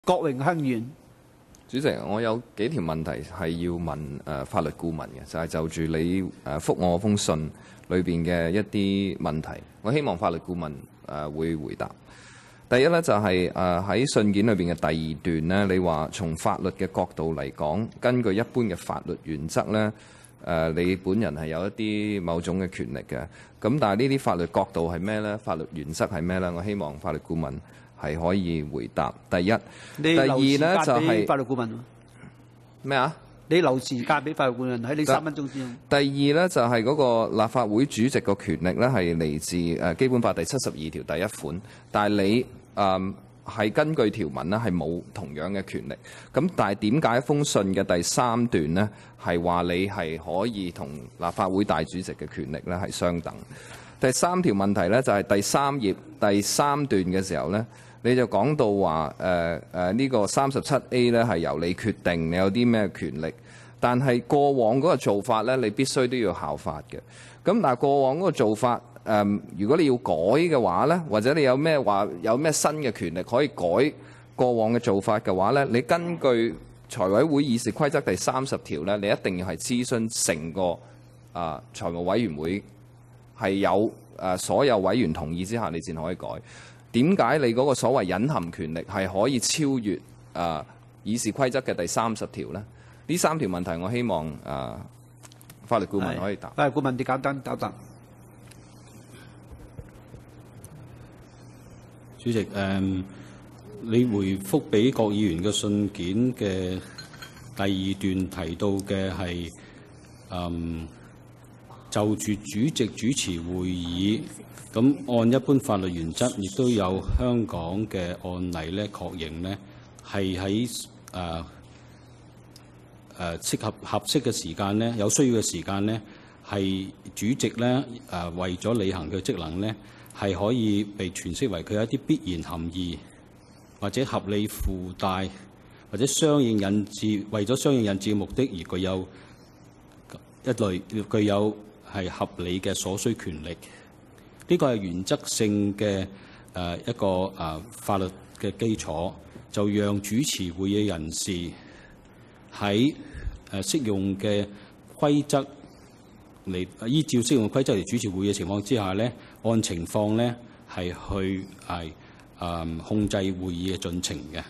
郭榮鏗議員。 主席，我有幾條問題係要問法律顧問嘅，就係就住你覆我封信裏邊嘅一啲問題，我希望法律顧問會回答。第一呢，就係喺信件裏邊嘅第二段呢，你話從法律嘅角度嚟講，根據一般嘅法律原則呢，你本人係有一啲某種嘅權力嘅。咁但係呢啲法律角度係咩呢？法律原則係咩呢？我希望法律顧問係可以回答。第一，第二呢，就係法律顧問咩啊？ 你留時間俾法律顧問喺你3分鐘之中。 第二呢，就係嗰個立法會主席個權力呢，係嚟自基本法第72條第1款，但係你係根據條文呢係冇同樣嘅權力。咁但係點解封信嘅第3段呢係話你係可以同立法會大主席嘅權力呢係相等？第3條問題呢，就係第3頁第3段嘅時候呢，你就講到話呢個37A 呢係由你決定你有啲咩權力，但係過往嗰個做法呢，你必須都要效法嘅。咁但係過往嗰個做法，如果你要改嘅話呢，或者你有咩新嘅權力可以改過往嘅做法嘅話呢，你根據財委會議事規則第30條呢，你一定要係諮詢成個財務委員會，係有所有委員同意之下，你先可以改。點解你嗰個所謂隱含權力係可以超越議事規則嘅第30條呢？呢3條問題，我希望法律顧問可以答。 法律顧問，你簡單答答。 主席，你回覆俾郭議員嘅信件嘅第2段提到嘅係就住主席主持會議，咁按一般法律原則，亦都有香港嘅案例咧確認咧，係喺合適嘅時間咧，有需要嘅時間咧，係主席咧為咗履行佢嘅職能咧，係可以被詮釋為佢有一啲必然含義，或者合理附帶，或者相應引致，為咗相應引致嘅目的而具有一類具有係合理嘅所需權力。呢個係原則性嘅一個法律嘅基礎，就讓主持會議人士喺適用嘅規則嚟依照適用嘅規則嚟主持會議嘅情況之下咧，按情況咧係去控制會議嘅進程嘅。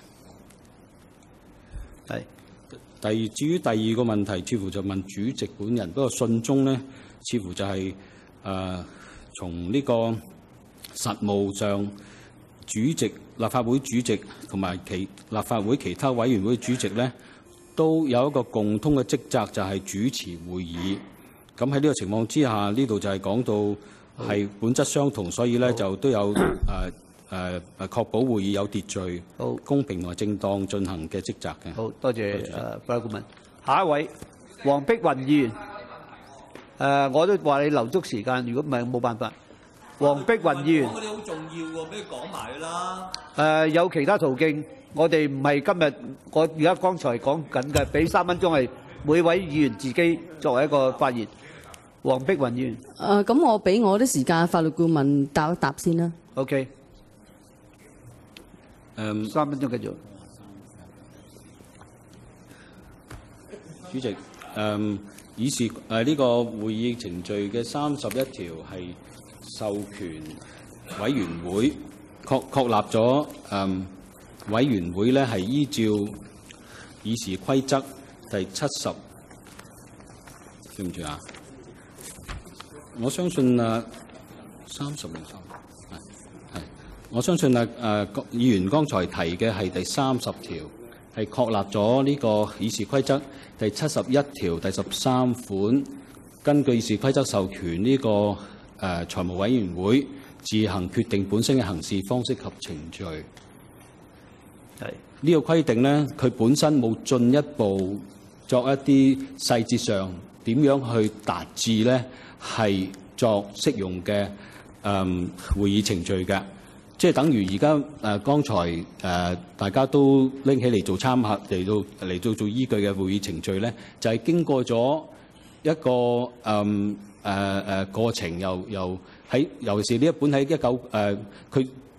係。至於第二個問題，似乎就問主席本人。不過信中咧，似乎就係從呢個實務上，立法會主席同埋立法會其他委員會主席咧，都有一個共通嘅職責，就係主持會議。咁喺呢個情況之下，呢度就係講到係本質相同，所以咧就都有確保會議有秩序、公平同正當進行嘅職責嘅。 好多謝法律顧問。下一位黃碧雲議員。我都話你留足時間，如果唔係冇辦法。黃碧雲議員。講嗰啲好重要喎，俾佢講埋啦。有其他途徑，我哋唔係今日，我而家剛才講緊嘅，俾3分鐘係每位議員自己作為一個發言。黃碧雲議員。 咁我俾我啲時間法律顧問答一答先啦。 OK。3分鐘繼續。 主席，呢個會議程序嘅31條係授權委員會確立咗委員會咧係依照議事規則第70，對唔住啊，我相信30定3係，我相信議員剛才提嘅係第30條，係確立咗呢個議事規則第71條第13款，根據議事規則授權呢個財務委員會自行決定本身嘅行事方式及程序。係呢個規定呢，佢本身冇進一步作一啲細節上點樣去達至呢係作適用嘅會議程序嘅。即係等於而家剛才大家都拎起嚟做參考，嚟到做依據嘅會議程序咧，就係經過咗一個過程，尤其是呢一本喺佢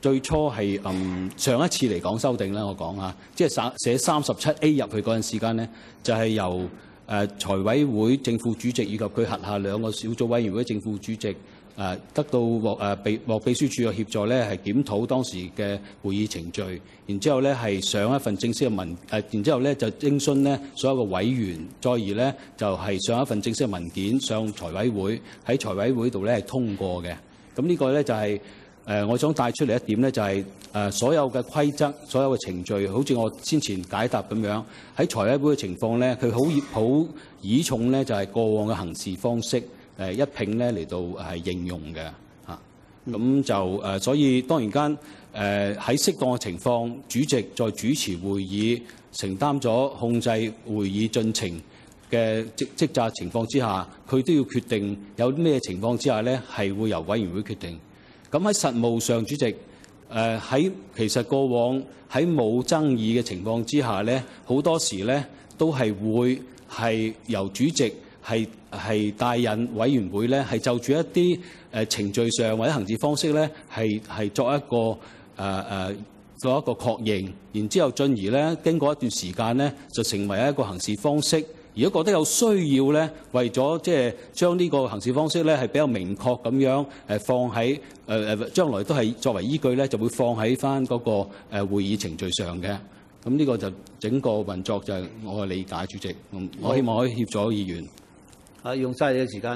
最初係上一次嚟講修訂啦，我講嚇，即係寫37A 入去嗰陣時間咧，就係由財委會正副主席以及佢轄下兩個小組委員會正副主席得到獲秘書處嘅協助咧，係檢討當時嘅會議程序，然之後咧係上一份正式嘅然之後咧就徵詢咧所有嘅委員，再而咧就係上一份正式嘅文件上財委會，喺財委會度咧係通過嘅。咁呢個咧就係我想帶出嚟一點咧，就係所有嘅規則、所有嘅程序，好似我先前解答咁樣，喺財委會嘅情況咧，佢好倚重咧就係過往嘅行事方式。一併咧嚟到係應用嘅嚇，咁就所以當然間喺適當嘅情況，主席在主持會議，承擔咗控制會議進程嘅職責情況之下，佢都要決定有咩情況之下咧係會由委員會決定。咁喺實務上，主席其實過往喺冇爭議嘅情況之下咧，好多時咧都係會係由主席係帶引委員會咧，係就住一啲程序上或者行事方式咧，係作一個確認，然之後進而咧經過一段時間咧，就成為一個行事方式。如果覺得有需要咧，為咗即係將呢個行事方式咧係比較明確咁樣放喺將來都係作為依據咧，就會放喺翻嗰個會議程序上嘅。咁呢個就整個運作就係我嘅理解，主席。我希望可以協助議員。 用晒你嘅時間。